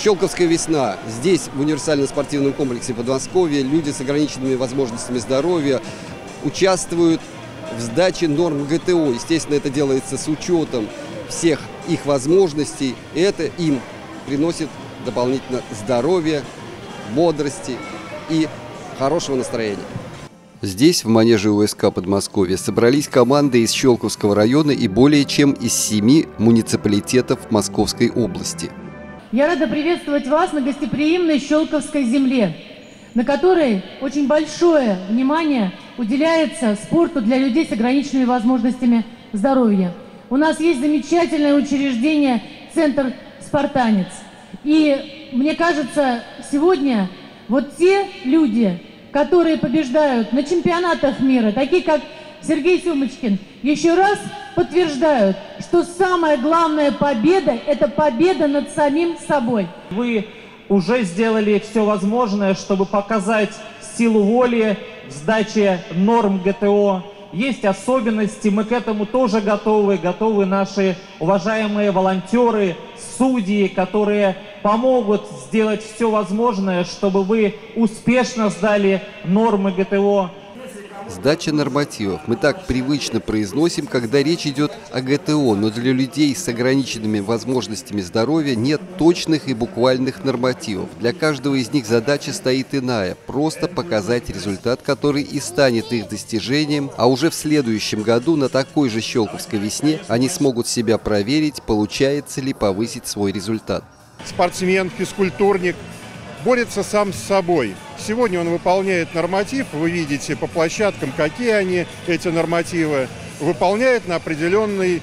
Щелковская весна. Здесь, в универсальном спортивном комплексе Подмосковья, люди с ограниченными возможностями здоровья участвуют в сдаче норм ГТО. Естественно, это делается с учетом всех их возможностей. И это им приносит дополнительно здоровья, бодрости и хорошего настроения. Здесь, в манеже УСК Подмосковья, собрались команды из Щелковского района и более чем из 7 муниципалитетов Московской области. Я рада приветствовать вас на гостеприимной Щелковской земле, на которой очень большое внимание уделяется спорту для людей с ограниченными возможностями здоровья. У нас есть замечательное учреждение «Центр Спартанец». И мне кажется, сегодня вот те люди, которые побеждают на чемпионатах мира, такие как Сергей Сумочкин, еще раз подтверждают, что самая главная победа – это победа над самим собой. Вы уже сделали все возможное, чтобы показать силу воли в сдаче норм ГТО. Есть особенности, мы к этому тоже готовы наши уважаемые волонтеры, судьи, которые помогут сделать все возможное, чтобы вы успешно сдали нормы ГТО. Сдача нормативов. Мы так привычно произносим, когда речь идет о ГТО, но для людей с ограниченными возможностями здоровья нет точных и буквальных нормативов. Для каждого из них задача стоит иная – просто показать результат, который и станет их достижением, а уже в следующем году на такой же Щелковской весне они смогут себя проверить, получается ли повысить свой результат. Спортсмен, физкультурник борется сам с собой. Сегодня он выполняет норматив, вы видите по площадкам, какие они, эти нормативы, выполняет на определенную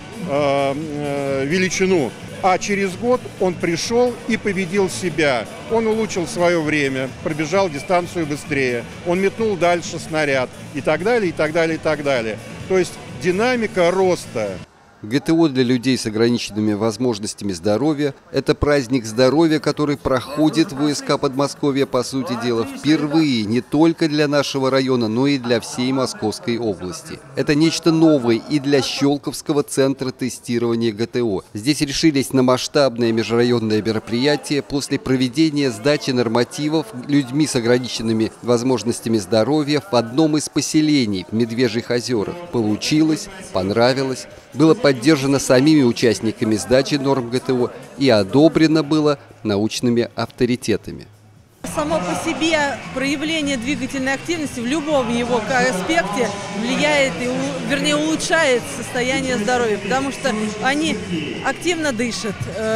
величину. А через год он пришел и победил себя. Он улучшил свое время, пробежал дистанцию быстрее, он метнул дальше снаряд и так далее, и так далее, и так далее. То есть динамика роста. ГТО для людей с ограниченными возможностями здоровья – это праздник здоровья, который проходит в УСК Подмосковья, по сути дела, впервые не только для нашего района, но и для всей Московской области. Это нечто новое и для Щелковского центра тестирования ГТО. Здесь решились на масштабное межрайонное мероприятие после проведения сдачи нормативов людьми с ограниченными возможностями здоровья в одном из поселений в Медвежьих озерах. Получилось, понравилось. Было поддержано самими участниками сдачи норм ГТО и одобрено было научными авторитетами. Само по себе проявление двигательной активности в любом его аспекте влияет, вернее улучшает состояние здоровья, потому что они активно дышат,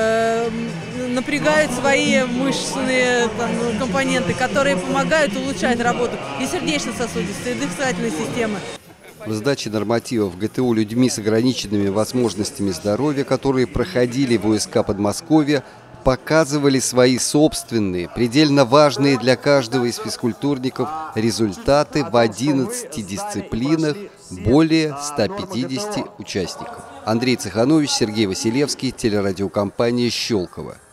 напрягают свои мышечные компоненты, которые помогают улучшать работу и сердечно-сосудистой, и дыхательной системы. В сдаче нормативов ГТО людьми с ограниченными возможностями здоровья, которые проходили в УСК Подмосковья, показывали свои собственные, предельно важные для каждого из физкультурников результаты в 11 дисциплинах, более 150 участников. Андрей Цеханович, Сергей Василевский, телерадиокомпания «Щелково».